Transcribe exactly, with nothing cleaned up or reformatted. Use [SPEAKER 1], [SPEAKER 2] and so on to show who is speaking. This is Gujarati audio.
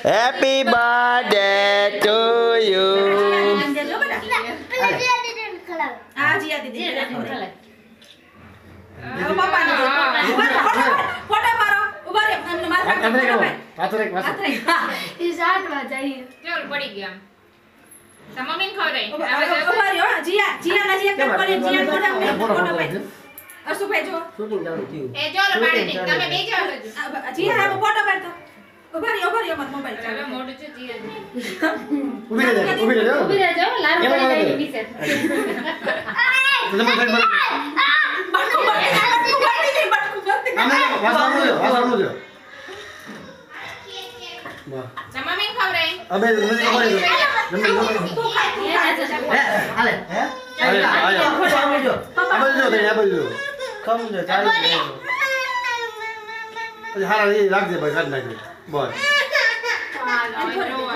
[SPEAKER 1] Happy birthday to you.
[SPEAKER 2] આ જીયા દીદી પપ્પા ને ફોટો મારો ઉભા રે મને માથા
[SPEAKER 3] પાછળ એક પાછળ
[SPEAKER 4] ઈ સાત માં જઈએ
[SPEAKER 5] ચોલ પડી ગયા સમમીન ખવરાઈ
[SPEAKER 2] ઉભા રહ્યો જીયા જીયા ના જીયા કટ કરી જીયા ફોટો ફોટો ભાઈ અશુભાઈ જો
[SPEAKER 3] શૂટિંગ ચાલુ થયું
[SPEAKER 5] એ ચોલ પાડી દે તમે બે જાવ
[SPEAKER 2] જીયા હા ફોટો પાડતો ઉભા રહ્યો ઉભા રહ્યો મારો મોબાઈલ
[SPEAKER 5] હવે મોઢું છે જીયા
[SPEAKER 3] ઊભી રહે ઊભી રહે
[SPEAKER 4] ઉભી રહેજો લાલ પડી જાય પીસે
[SPEAKER 3] તમે સાઈડ માં
[SPEAKER 2] બટકુ બટકુ બટકુ
[SPEAKER 3] આમે વાસણો જો વાસણો જો વાહ
[SPEAKER 5] સમમીન ખવરાઈ
[SPEAKER 3] અબે મને ખબર છે મને ખબર હે હાલે હે હાલે આયો સામે જો અબે જો તે અબે જો સમજો ચાલી પછી હારા એ રાખજે ભાઈ કાઢ નાખજે બોલ
[SPEAKER 5] હાલો